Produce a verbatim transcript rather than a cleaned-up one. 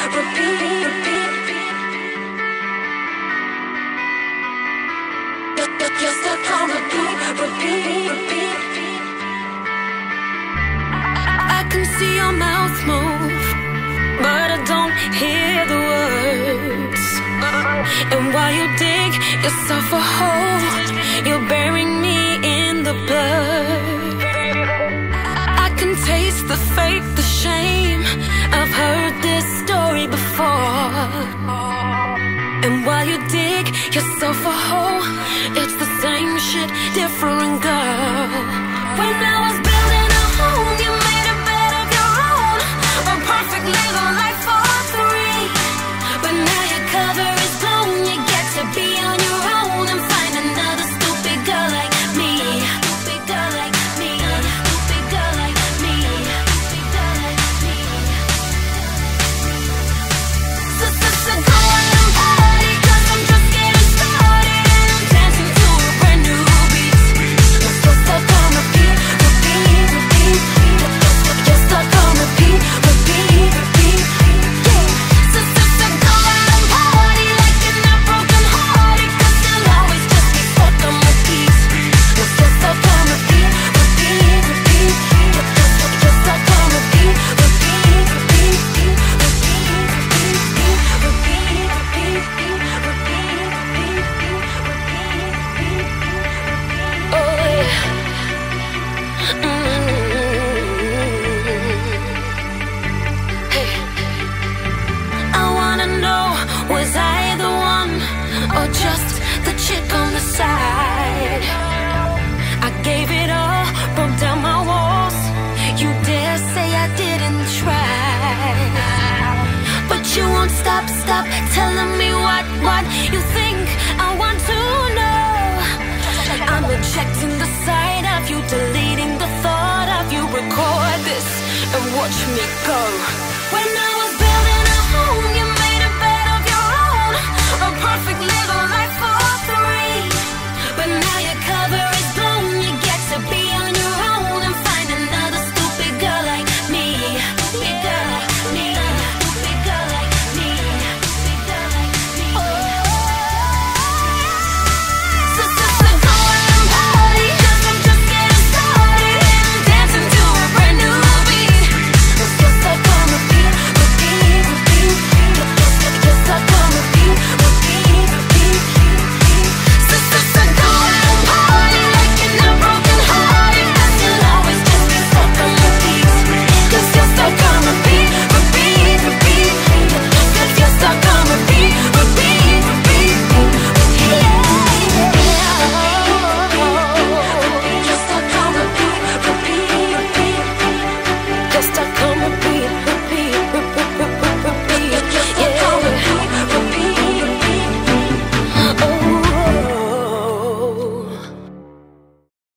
repeat, repeat. You're stuck on repeat, repeat, repeat. I can see your mouth move, but I don't hear the words. And while you dig yourself a hole, you're burying me in the blood. I can taste the fate, the shame. I've heard this story before. And while you dig yourself a hole, it's the same shit, different girl. When I was building a home, you made a bed of your own, a perfect little life for three. But now your cover is blown, you get to be on your own and find another stupid girl like me. Stupid girl like me. Stupid girl like me. Stupid girl like me. So, so, so go out and party, 'cause I'm just getting started and I'm dancing to a brand new beat. You're so stuck on repeat, repeat, repeat. You're stuck on repeat, repeat, repeat. Yeah. So, so, so go out and party like you're not broken hearted, 'cause you'll always just be stuck on repeat. You're so stuck on repeat, repeat, repeat. You're stuck on repeat, repeat, repeat, repeat, repeat, repeat, repeat, repeat. Oh yeah. Mm. Hey. I wanna know, was I the one or just the chick on the side? I gave it all, broke down my walls. You dare say I didn't try? But you won't stop, stop telling me what, what you think I want to know. I'm rejecting the sight of you, deleting the thought of you. Record this and watch me go.